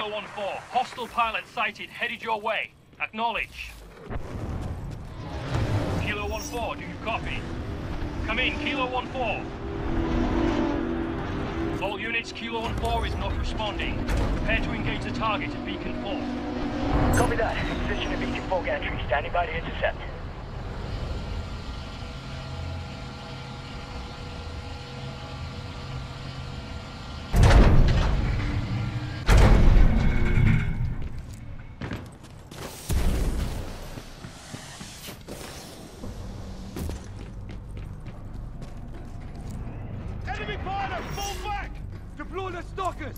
Kilo 1-4. Hostile pilot sighted, headed your way. Acknowledge. Kilo 1-4, do you copy? Come in, Kilo 1-4. All units, Kilo 1-4 is not responding. Prepare to engage the target at Beacon 4. Copy that. Position at Beacon 4 gantry. Standing by to intercept. Enemy pilot, fall back! Deploy the stalkers!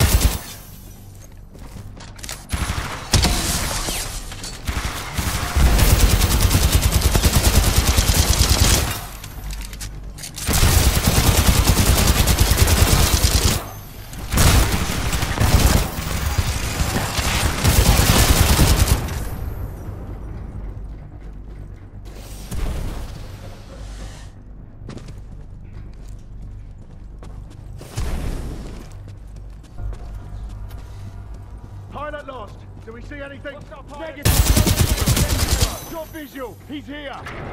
Pilot lost. Do we see anything? Negative. Got visual. He's here.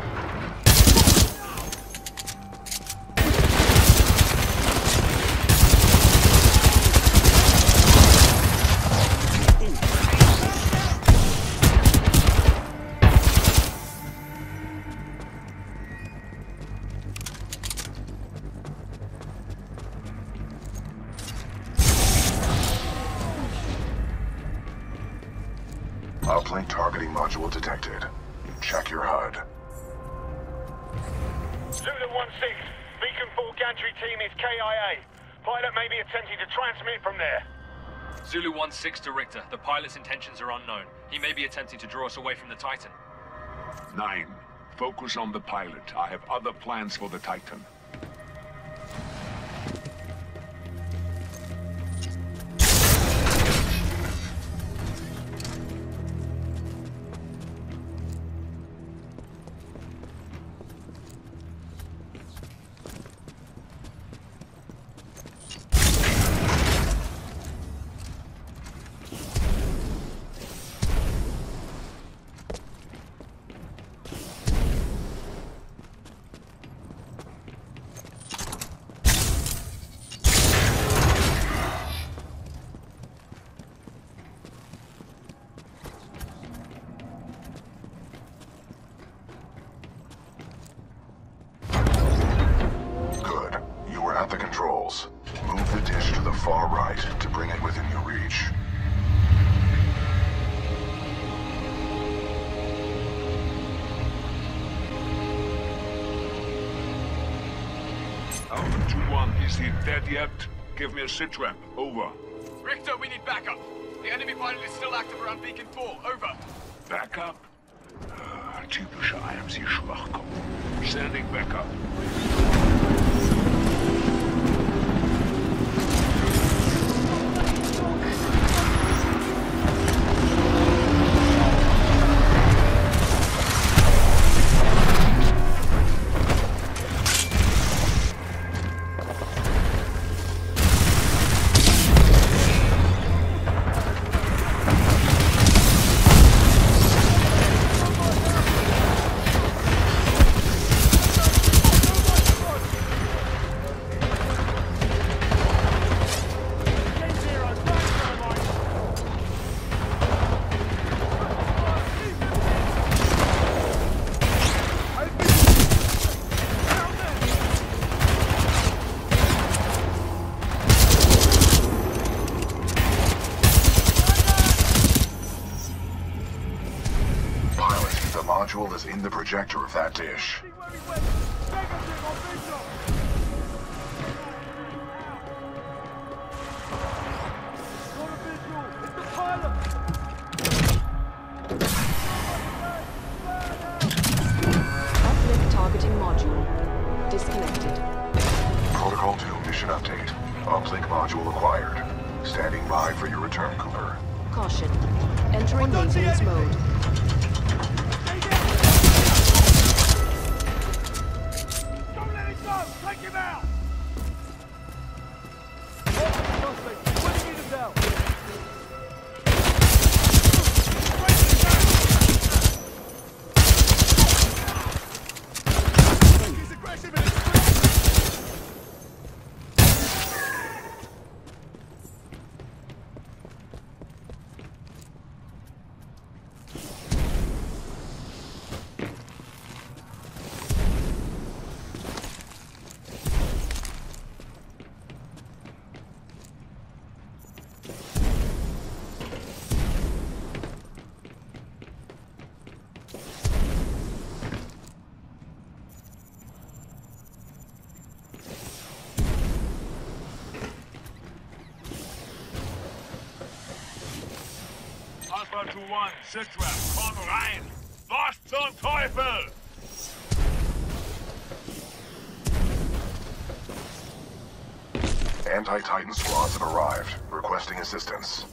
Uplink targeting module detected. Check your HUD. Zulu 1-6, Beacon 4 gantry team is KIA. Pilot may be attempting to transmit from there. Zulu 1-6 to Richter. The pilot's intentions are unknown. He may be attempting to draw us away from the Titan. 9. Focus on the pilot. I have other plans for the Titan. At the controls. Move the dish to the far right to bring it within your reach. Alpha 2-1, is he dead yet? Give me a sit-rep. Over. Richter, we need backup. The enemy pilot is still active around Beacon 4. Over. Backup? Typische IMC-Schwachkopf. Sending backup. Module is in the projector of that dish. Uplink targeting module. Disconnected. Protocol 2 mission update. Uplink module acquired. Standing by for your return, Cooper. Caution. Entering maintenance mode. Take him out! What do you need us out? to 1, Sitrep, komm rein! Was zum Teufel? Anti-Titan squads have arrived, requesting assistance.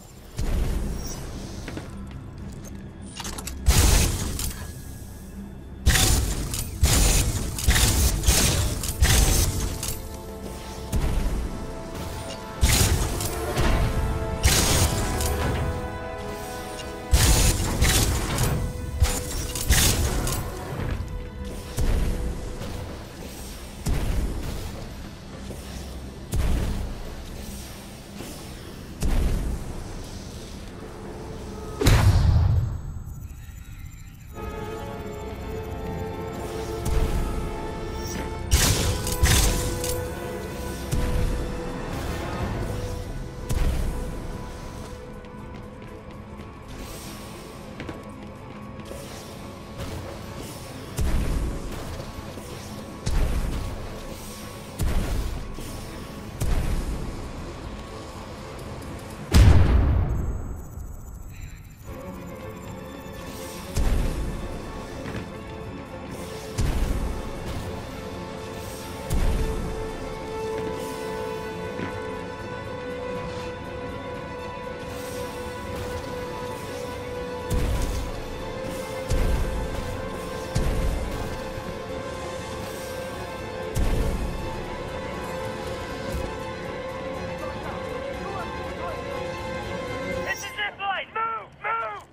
It's a zip line! Move! Move!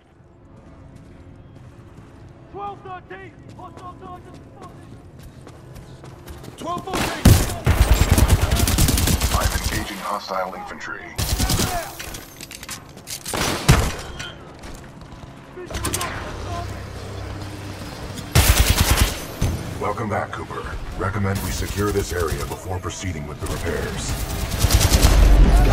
12-13! Hostile target spotted! 12-14! I'm engaging hostile infantry. Welcome back, Cooper. Recommend we secure this area before proceeding with the repairs.